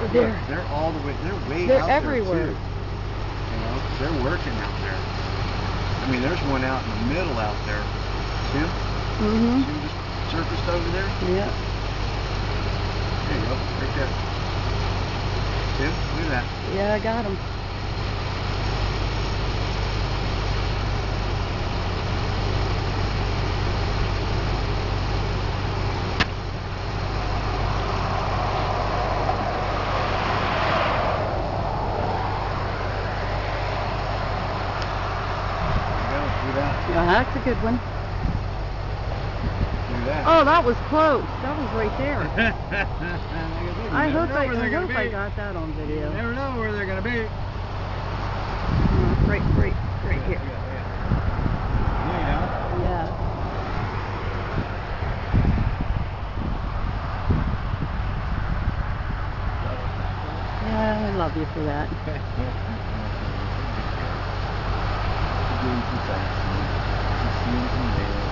They're all the way. They're way out everywhere. there too. You know, they're working out there. I mean, there's one out in the middle out there. See him? Mm-hmm. See him just surfaced over there? Yeah. There you go, right there. See him? Look at that. Yeah, I got him. Yeah, that's a good one. That. Oh, that was close. That was right there. I hope I got that on video. You never know where they're going to be. Right here. Yeah. Yeah, I love you for that. Doing some sightseeing. Some seeing some whales.